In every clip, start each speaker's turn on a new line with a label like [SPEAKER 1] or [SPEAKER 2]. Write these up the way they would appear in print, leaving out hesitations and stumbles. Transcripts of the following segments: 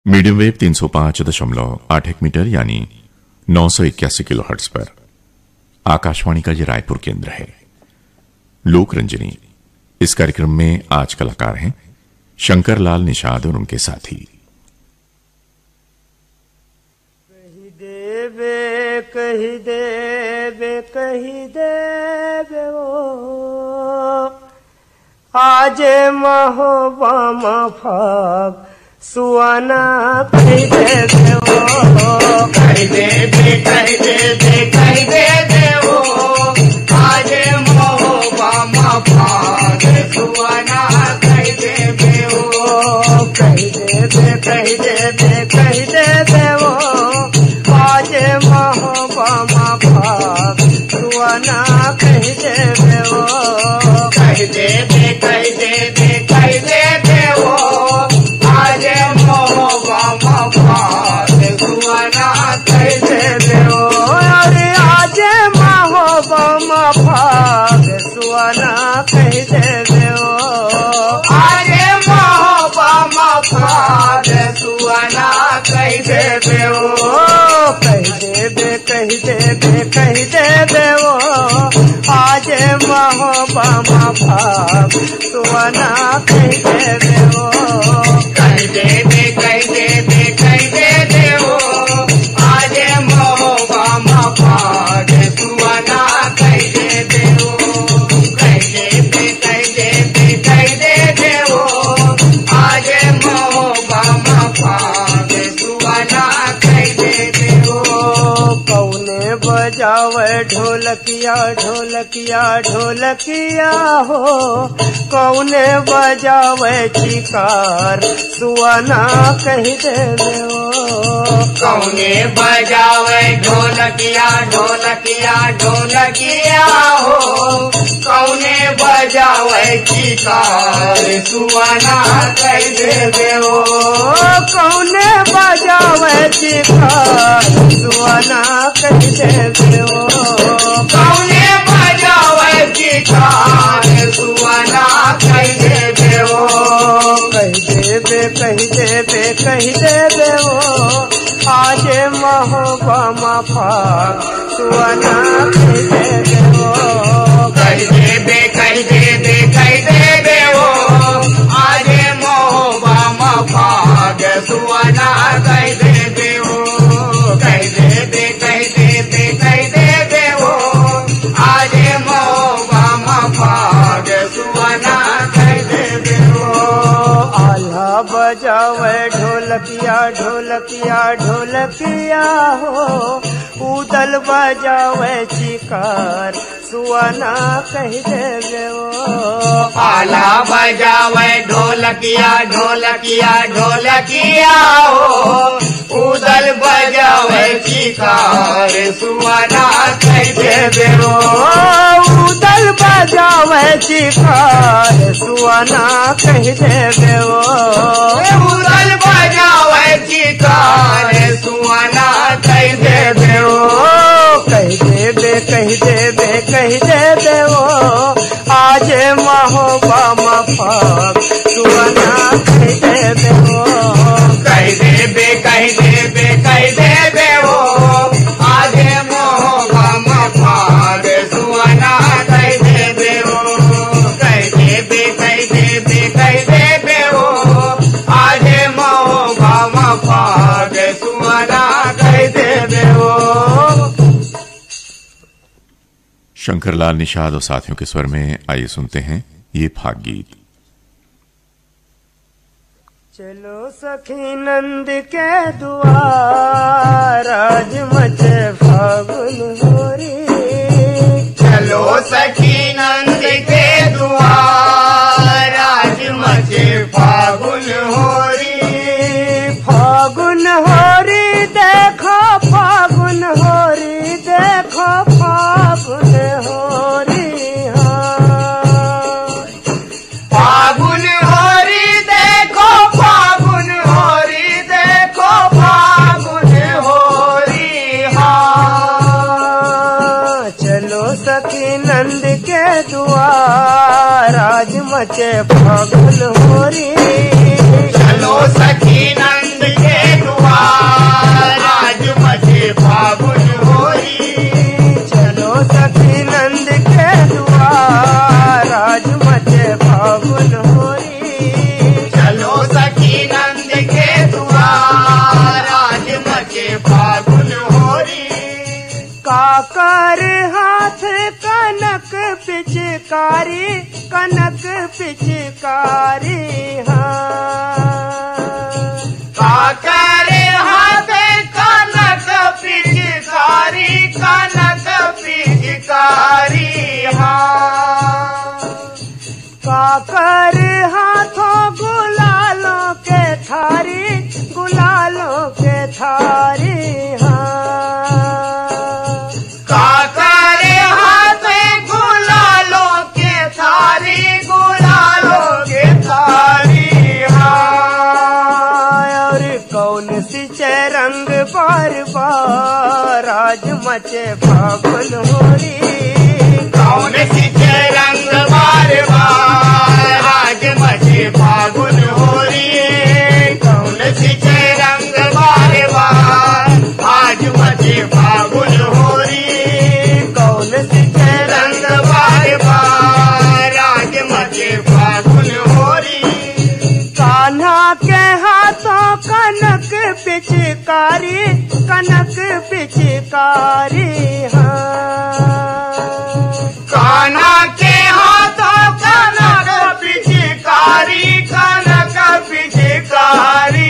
[SPEAKER 1] Medium wave 305.81 metre यानी 981 kilohertz पर आकाशवाणी का ये रायपुर केंद्र है। लोक रंजनी इस कार्यक्रम में आज कलाकार हैं शंकर लाल निषाद और उनके साथी।
[SPEAKER 2] कही देवे ओ आज महोबा मफाग सुआना कही देवे ओ
[SPEAKER 3] कही देवे ओ आज महोबा मफाग सुआना कही देवे ओ
[SPEAKER 2] कही देवे ओ आज महोबा मफाग सुआना कही देवे ओ
[SPEAKER 3] कही देवे ओ आज महोबा मफाग सुआना कही देवे ओ
[SPEAKER 2] अरे आज महोबा मफाग सुआना कही देवे ओ
[SPEAKER 3] आज महोबा मफाग सुआना कही देवे ओ
[SPEAKER 2] कही देवे ओ आज महोबा मफाग सुआना कही देवे ओ
[SPEAKER 3] कही देवे ओ आज महोबा मफाग सुआना कही देवे ओ कही देवे ओ आज महोबा मफाग सुआना कही देवे ओ
[SPEAKER 2] कौने बजावे ढोलकिया ढोलकिया ढोलकिया हो कौने बजावे चिकार सुआना कही देवे ओ
[SPEAKER 3] कौने बजावे ढोलकिया ढोलकिया ढोलकिया हो कौने बजावे चिकार सुआना कही देवे ओ
[SPEAKER 2] कौने बजावे चिकार सुआना कही देवे ओ
[SPEAKER 3] कौने बजावे चिकार सुआना कही देवे ओ
[SPEAKER 2] कही देवे ओ आज महोबा मफाग सुआना कही देवे ओ
[SPEAKER 3] कही देवे ओ आज महोबा मफाग सुआना कही देवे ओ कही देवे ओ आज महोबा मफाग सुआना कही देवे ओ
[SPEAKER 2] आल्हा बजावे ढोलकिया ढोलकिया ढोलकिया हो उदल बजावे चिकार सुआना कही देवे ओ
[SPEAKER 3] आला बजावे ढोलकिया ढोलकिया ढोलकिया हो उदल बजावे चिकार सुआना कही देवे ओ
[SPEAKER 2] उदल बजावे चिकार सुआना कही देवे ओ
[SPEAKER 3] उदल बजावे चिकार सुआना कही देवे ओ
[SPEAKER 2] कही देवे ओ आज महोबा मफाग सुआना कही देवे ओ
[SPEAKER 3] कही देवे ओ आज महोबा मफाग सुआना कही देवे ओ कही देवे ओ आज महोबा मफाग सुआना कही देवे ओ
[SPEAKER 1] शंकर लाल निषाद और साथियों के स्वर में आइए सुनते हैं ये फाग गीत।
[SPEAKER 2] चलो सखी नंद के द्वार आज मचे फागुन होरी
[SPEAKER 3] चलो सखी नंद के द्वार आज मचे फागुन होरी
[SPEAKER 2] फागुन होरी देखो फागुन होरी देखो फागुन होरी
[SPEAKER 3] फागुन होरी देखो फागुन होरी देखो फागुन होरी
[SPEAKER 2] चलो सखी नंद के द्वार आज मचे फागुन होरी
[SPEAKER 3] चलो सखी नंद के
[SPEAKER 2] काकर हाथ कनक पिचकारी, कनक पिचकारी हाँ।
[SPEAKER 3] काकर हाथ कनक पिचकारी, कनक पिचकारी हाँ।
[SPEAKER 2] काकर हाथों गुलालों के थारी, गुलालों के थारी हाँ।
[SPEAKER 3] काकर हाथ गुलालों के थारी, गुलालों के थारी हाँ।
[SPEAKER 2] और कौन सी रंग बार बार आज मचे फागुन होरी,
[SPEAKER 3] कौन सी रंग बार बार आज मचे फागुन होरी, कौन सी रंग बार बार आज मचे फागुन होरी,
[SPEAKER 2] कौन सी
[SPEAKER 3] रंग बार बार आज मचे फागुन होरी।
[SPEAKER 2] कान्हा के हाथों कनक पिचकारी, कनक पिचकारी हाँ।
[SPEAKER 3] कान्हा के हाथों कनक पिचकारी, कनक पिचकारी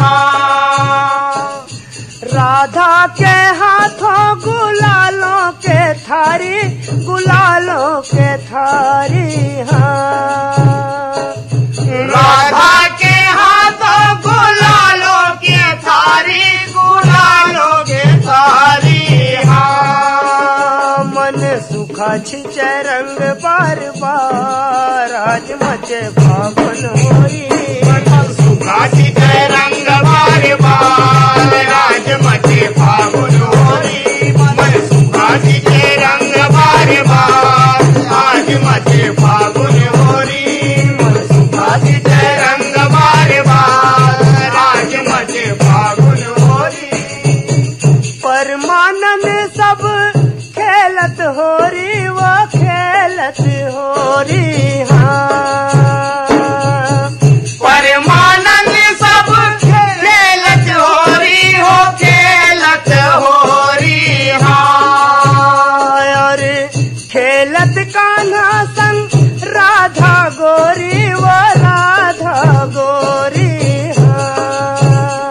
[SPEAKER 3] हाँ।
[SPEAKER 2] राधा के हाथों गुलालों के थारी, गुलालों के थारी हाँ।
[SPEAKER 3] राधा के हाथों गुलालों के थारी, गुलालों के थारी हाँ।
[SPEAKER 2] मन सुखा छिचे रंग बार बार आज मचे फागुन होरी,
[SPEAKER 3] सुखा छिचे रंग बार बार आज मचे फागुन होरी, मन सुखा छिचे रंग बार बार आज मचे फागुन होरी, मन सुखा छिचे रंग बार बार आज मचे फागुन होरी।
[SPEAKER 2] परमानंद सब खेलत होरी, वो खेलत होरी हाँ।
[SPEAKER 3] परमानंद सब खेलत होरी, हो खेलत होरी हाँ।
[SPEAKER 2] और खेलत कान्हा संग राधा गोरी, वो राधा गोरी हाँ।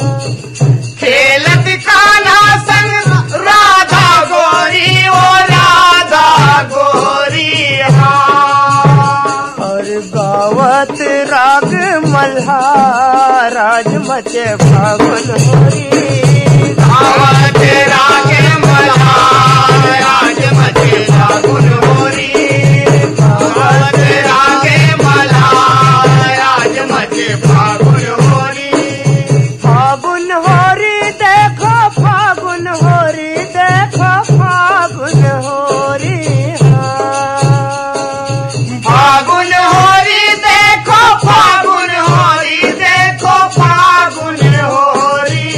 [SPEAKER 3] खेलत कान्हा संग राधा गोरी, ओ राधा गोरी हाँ।
[SPEAKER 2] और गावत राग मल्हार आज मचे फागुन होरी,
[SPEAKER 3] गावत राग मल्हार आज मचे फागुन होरी, गावत राग मल्हार आज मचे फागुन होरी।
[SPEAKER 2] फागुन होरी देखो, फागुन होरी देखो, फागुन होरी हाँ।
[SPEAKER 3] फागुन होरी देखो, फागुन होरी देखो, फागुन होरी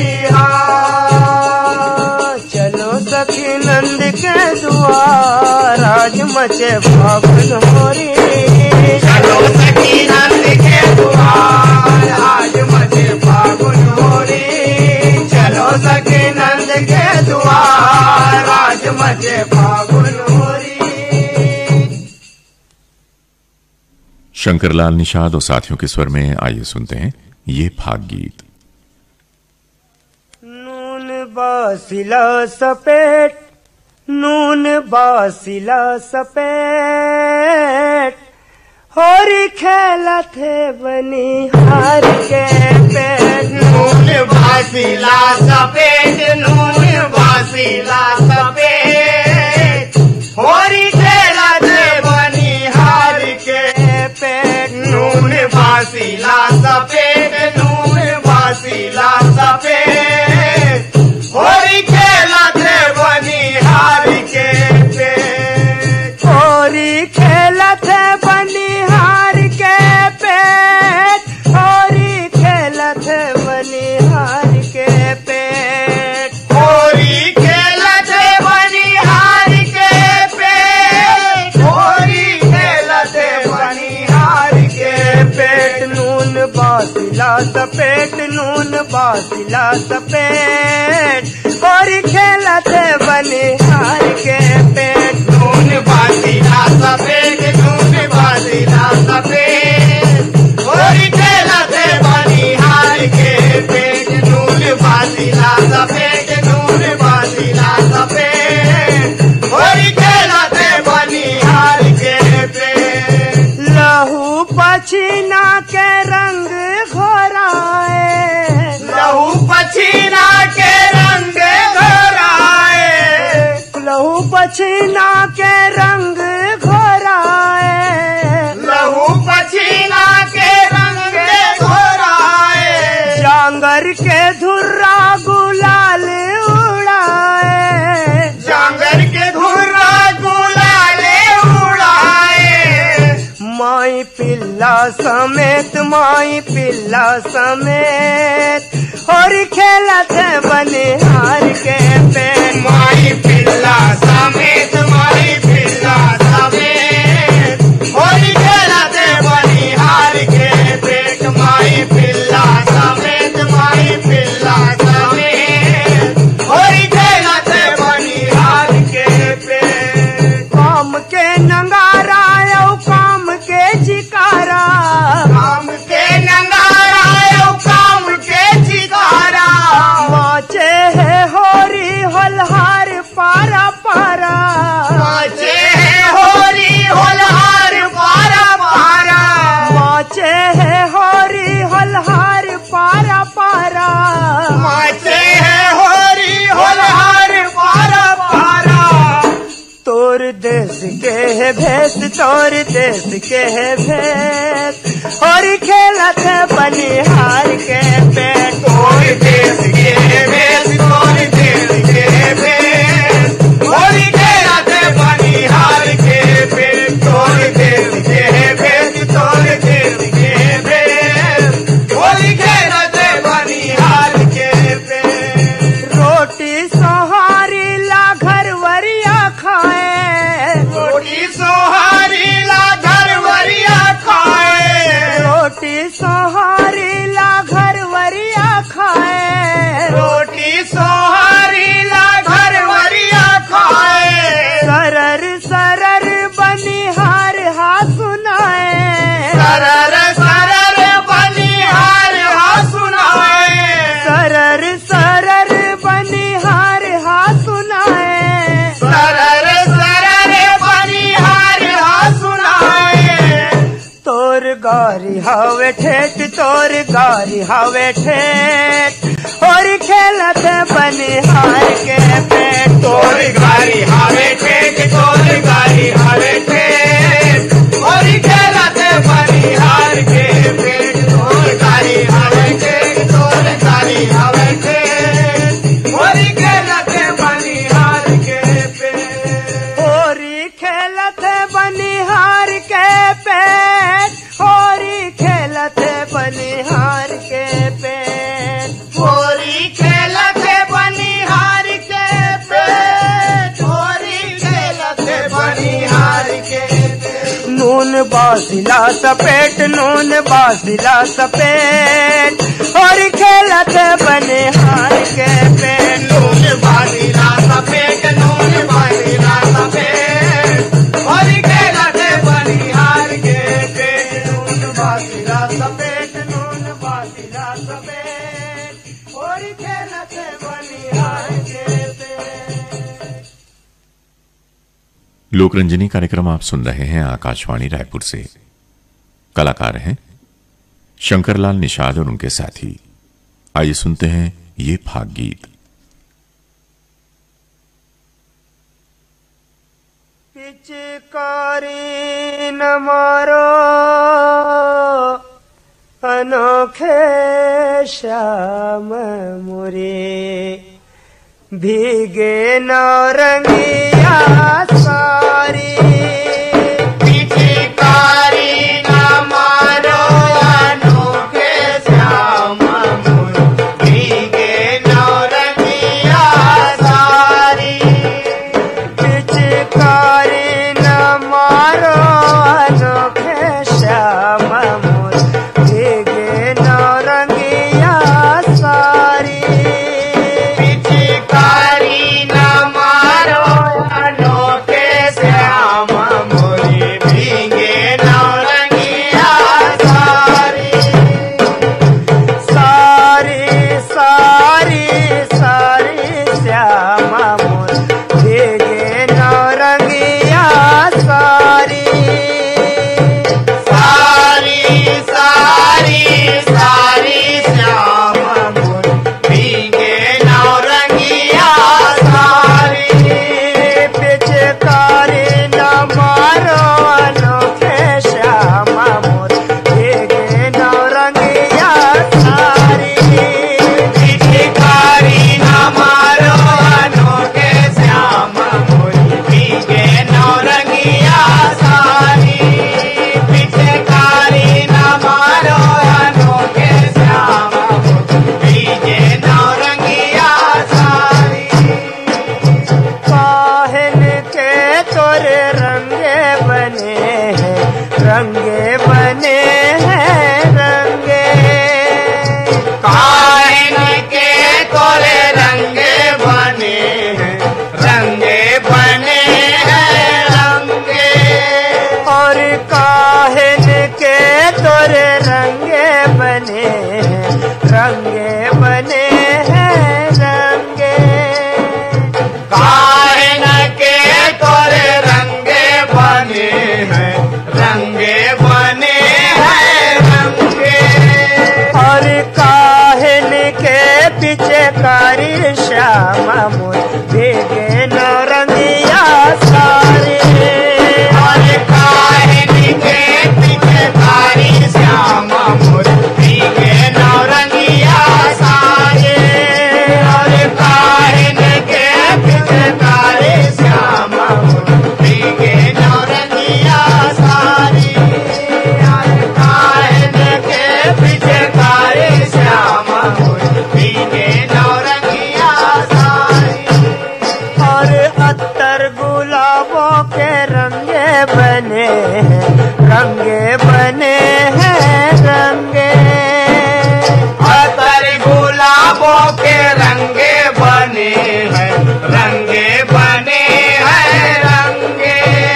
[SPEAKER 3] हाँ।
[SPEAKER 2] चलो सखी नंद के द्वार आज मचे फागुन होरी,
[SPEAKER 3] चलो सखी नंद के द्वार आज मचे फागुन होरी, चलो सखी नंद के द्वार आज मचे फागुन होरी।
[SPEAKER 1] शंकरलाल निषाद और साथियों के स्वर में आइए सुनते हैं ये फाग गीत।
[SPEAKER 2] नून बासिला सपेट, नून बासिला सपेट, होरी खेला थे बनिहार के पेट।
[SPEAKER 3] नून बासिला सपेट, नून बासिला सपेट, होरी खेला थे बनिहार के
[SPEAKER 2] पेट।
[SPEAKER 3] नून बासिला सपेट, नून बासिला सपेट, होरी खेला थे बनिहार के पेट।
[SPEAKER 2] होरी खेला थे बनिहार के पेट, होरी खेला थे बनिहार के पेट। नून बासिला सफेद और खेलत बनिहार के पेट।
[SPEAKER 3] नून बासिला सफेद, नून बासिला सफेद और खेलत बनिहार के पेट। नून बासिला सफेद, नून बासिला सफेद और खेलत बनिहार के पेट।
[SPEAKER 2] लहू पछीना के रंग घोराए,
[SPEAKER 3] लहू पछीना के रंग घोराए,
[SPEAKER 2] लहू पछीना के रंग घोराए,
[SPEAKER 3] लहू पछीना के रंग घोराए।
[SPEAKER 2] जांगर के धुर्रा गुलाल उड़ाए,
[SPEAKER 3] जांगर के धुर्रा गुलाल उड़ाए।
[SPEAKER 2] माई पिल्ला समेत, माई पिल्ला समेत और खेलत बनिहार के पेट।
[SPEAKER 3] माई पिल्ला समेत, माई पिल्ला समेत होली खेलत बनिहार के पेट। माई पिल्ला समेत, माई पिल्ला समेत होली खेलत बनिहार के पेट।
[SPEAKER 2] काम के नंगारा औ काम के जिकारा,
[SPEAKER 3] काम के नंगारा यो काम के चिकारा।
[SPEAKER 2] माचे है होरी होलहार पारा पारा,
[SPEAKER 3] माचे है होरी होलहार पारा पारा।
[SPEAKER 2] माचे है होरी होलहार पारा पारा।
[SPEAKER 3] माचे है होरी होलहार पारा पारा।
[SPEAKER 2] तोर देश के है भेस, तोर देश के है भेस और खेलत बनिहार के पेट।
[SPEAKER 3] तोर देश के भेष, तोर देश के भेष होली खेलत बनिहार के पेट। तोर देश के भेष, तोर देश के भेष होली खेलत बनिहार के पेट।
[SPEAKER 2] रोटी सोहारी ला घर वरिया खाए,
[SPEAKER 3] रोटी सोहारी ला घर वरिया खाए।
[SPEAKER 2] रोटी सोहारी ला घर वरिया खाए।
[SPEAKER 3] रोटी सोहारी ला घर वरिया खाए।
[SPEAKER 2] सरर सरर बनिहार हा सुनाए,
[SPEAKER 3] सरर सरर बनिहार हा सुनाए।
[SPEAKER 2] सरर सरर बनिहार हा सुनाए।
[SPEAKER 3] सरर सरर बनिहार हा सुनाए।
[SPEAKER 2] तोर गारी हवे ठेठ, तोर गारी हवे ठेठ और खेलत बनिहार के पेट।
[SPEAKER 3] तोर गारी हवे ठेठ, तोर गारी हवे ठेठ और खेलत बनिहार के पेट। तोर गारी हवे ठेठ, तोर गारी हवे ठेठ और खेलत बनिहार के पेट।
[SPEAKER 2] होरी खेलत बनिहार के पेट, होरी खेलत बनिहार के पेट।
[SPEAKER 3] होरी खेलत बनिहार के पेट, होरी खेलत बनिहार के पेट।
[SPEAKER 2] नून बासिला सपेट, नून बासिला सपेट और खेलत बनिहार के पेट।
[SPEAKER 3] नून बासिला सपेट, नून बासिला सपेट और खेलत बनिहार के पेट। नून बासिला सपेट, नून बासिला सपेट और खेलत बनिहार के पेट।
[SPEAKER 1] लोकरंजनी कार्यक्रम आप सुन रहे हैं आकाशवाणी रायपुर से। कलाकार हैं शंकरलाल निषाद और उनके साथी। आइए सुनते हैं ये फाग गीत।
[SPEAKER 2] पिचकारी न मारो अनोखे श्याम मुरे, भीगे नौरंगिया सारी।
[SPEAKER 3] पिचकारी न मारो अनोखे श्याम मुरे, भीगे नौरंगिया सारी।
[SPEAKER 2] पिचकारी न मारो अनोखे श्याम मुरे, भीगे नौरंगिया पीछे कारी श्यामा मोर भीगे नौरंगिया सारे।
[SPEAKER 3] अरे काहे के पीछे कारी श्यामा मोर भीगे नौरंगिया सारे। अरे काहे के पीछे कारी श्यामा मोर भीगे नौरंगिया सारे। अरे काहे के पीछे कारी श्यामा मोर भीगे नौरंगिया सारे।
[SPEAKER 2] और अत्तर गुलाबों के रंगे बने हैं, रंगे बने हैं रंगे।
[SPEAKER 3] अतर गुलाबों के रंगे बने हैं, रंगे बने हैं रंगे।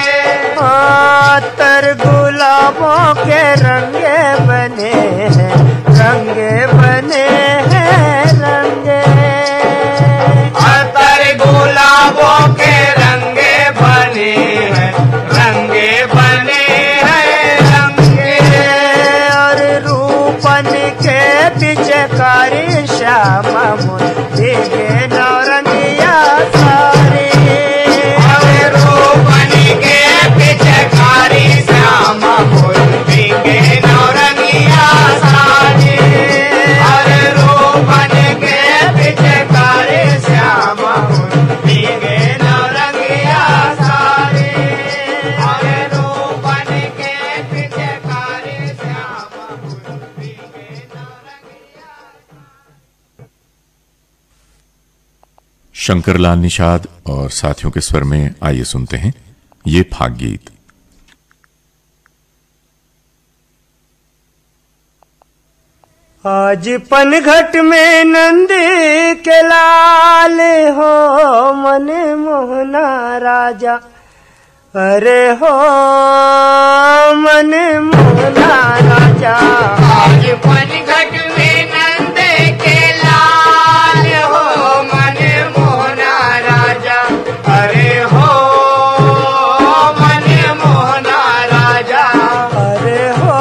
[SPEAKER 2] अत्तर गुलाबों के रंगे बने हैं, रंगे बने हैं रंगे।
[SPEAKER 3] अतर गुलाबों के रंगे बने हैं, रंगे बने हैं रंगे।
[SPEAKER 2] और रूपन के पीछे कारी श्यामा मोर भीगे नौरंगिया सारे।
[SPEAKER 3] अरे रूपन के पीछे कारी श्यामा मोर भीगे नौरंगिया सारे। अरे रूपन के पीछे कारी श्यामा मोर भीगे नौरंगिया सारे। अरे रूपन के पीछे कारी श्यामा मोर भीगे नौरंगिया।
[SPEAKER 1] शंकरलाल निषाद और साथियों के स्वर में आइए सुनते हैं ये फाग गीत।
[SPEAKER 2] आज पनघट में नंदी के लाल हो मन मोहना राजा। अरे हो मन मोहना राजा।
[SPEAKER 3] आज पनघट में नंद के लाल हो मन मोहना राजा। अरे हो मन मोहना राजा।
[SPEAKER 2] अरे हो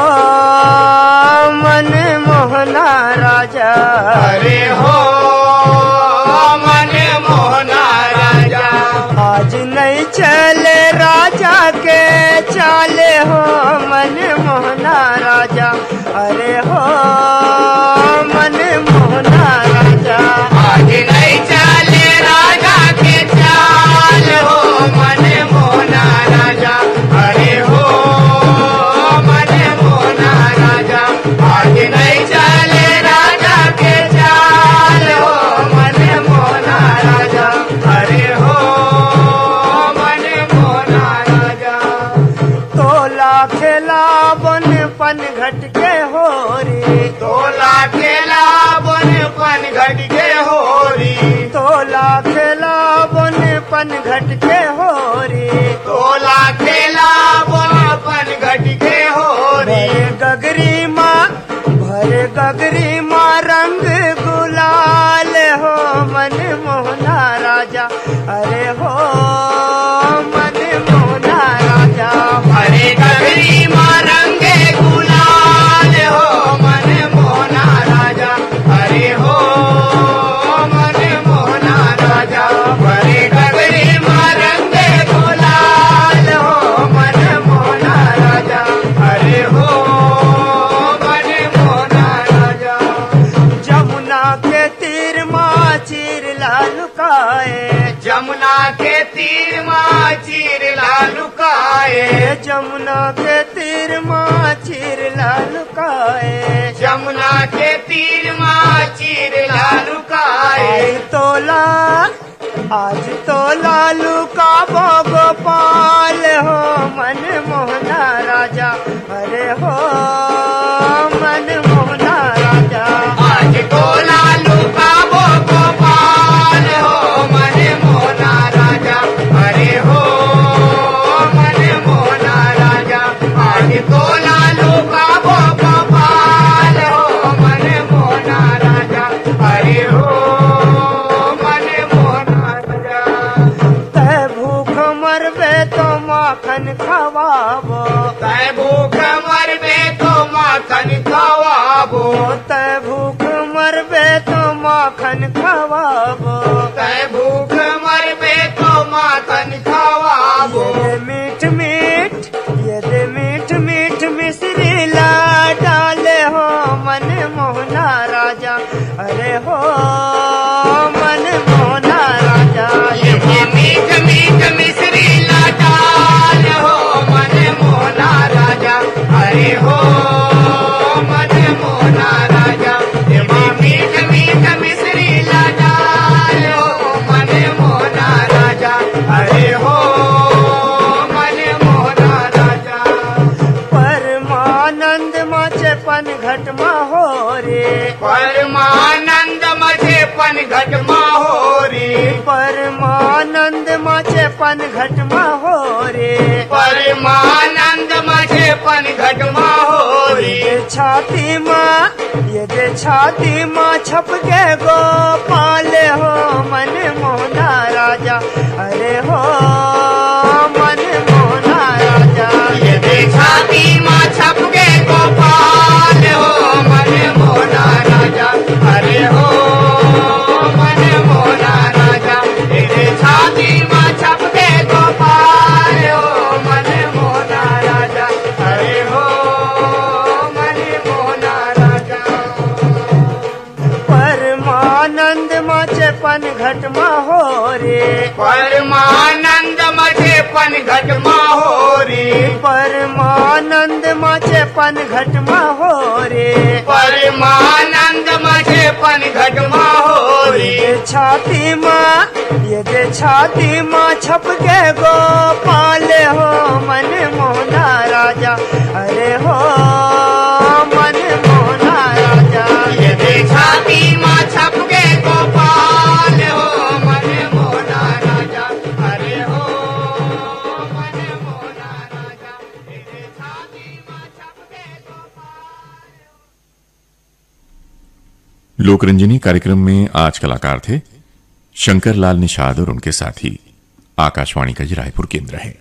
[SPEAKER 2] मन मोहना राजा।
[SPEAKER 3] अरे हो मन मोहना राजा।
[SPEAKER 2] आज नहीं चले राजा के चाले हो मन मोहना राजा। अरे हो मन मोहना राजा।
[SPEAKER 3] आज नहीं चले राजा के चाल हो मन मोहना राजा। अरे हो मन मोहना राजा। आज नहीं चले राजा के चाल हो मन मोहना राजा। अरे हो मन मोहना राजा।
[SPEAKER 2] तोला खेला बन पनघट के हो रे।
[SPEAKER 3] तोला खेला बन पनघट के हो री।
[SPEAKER 2] तोला खेला बन पनघट के हो रे।
[SPEAKER 3] तोला खेला बन पनघट के हो री।
[SPEAKER 2] भरे गगरी माँ रंग गुलाल हो मन मोहना राजा। अरे हो मन मोहना राजा।
[SPEAKER 3] अरे गगरी माँ रंगे गुलाल हो मन मोहना राजा। अरे हो मन मोहना राजा। अरे गगरी माँ रंगे गुलाल हो मन मोहना राजा। अरे हो मन मोहना राजा।
[SPEAKER 2] जमुना के तीर माँ चीर लालुकाए।
[SPEAKER 3] जमुना के तीर माँ चीर लालुकाए।
[SPEAKER 2] जमुना के तीर माँ चीर लालुकाए।
[SPEAKER 3] जमुना के तीर माँ चीर लालुकाए।
[SPEAKER 2] आज तो लालू का गोपाल हो मन मोहना राजा। अरे हो मन मोहना राजा।
[SPEAKER 3] आज तो लालू का गोपाल हो मन मोहना राजा। अरे हो मन मोहना राजा। आज तो लालू का गोपाल हो मन मोहना राजा। अरे हो मन मोहना राजा।
[SPEAKER 2] तय भूख मरबे तो माखन खवाबो।
[SPEAKER 3] तय भूख मरबे तो माखन खवाबो।
[SPEAKER 2] तय भूख मरबे तो माखन मातन खवाबो।
[SPEAKER 3] तय भूख मर पे तो मातन खवाबो।
[SPEAKER 2] ये मीठ मीठ ये दे मीठ मीठ मिश्री ला डाले हो मन मोहना राजा। अरे हो मन मोहना राजा।
[SPEAKER 3] ये मीठ मीठ मिश्री ला डाल हो मन मोहना राजा। अरे हो मन मोहना राजा। ये मीठ मीठ मिश्री ला डाल हो मन मोहना राजा। अरे हो मन मोहना राजा।
[SPEAKER 2] परमानंद माचे पन घट हो रे।
[SPEAKER 3] परमानंद मचे पन घट हो रे।
[SPEAKER 2] परमानंद माचे पन घट हो रे।
[SPEAKER 3] परमानंद मचे पन घट हो रे।
[SPEAKER 2] ये छाती माँ ये दे छाती माँ छप के गोपाल हो मन मोहना राजा। अरे हो मन मोहना राजा।
[SPEAKER 3] ये दे छाती माँ छप के गोपाल हो मन मोहना राजा। अरे हो मन मोहना राजा। ये दे छाती माँ छप के गोपाल हो मन मोहना राजा। अरे हो मन मोहना राजा।
[SPEAKER 2] परमानंद माचे पन घट हो रे।
[SPEAKER 3] परमानंद मचे पन घट हो रे।
[SPEAKER 2] परमानंद माचे पन घट हो रे।
[SPEAKER 3] परमानंद मचे पन घट हो रे।
[SPEAKER 2] ये छाती माँ ये दे छाती माँ छप के गोपाल हो मन मोहना राजा। अरे हो मन मोहना राजा।
[SPEAKER 3] ये दे छाती माँ छप के गोपाल हो मन मोहना राजा। अरे हो मन मोहना राजा। ये दे छाती माँ छप के गोपाल।
[SPEAKER 1] लोकरंजनी कार्यक्रम में आज कलाकार थे शंकर लाल निषाद और उनके साथी। आकाशवाणी का ये रायपुर केंद्र है।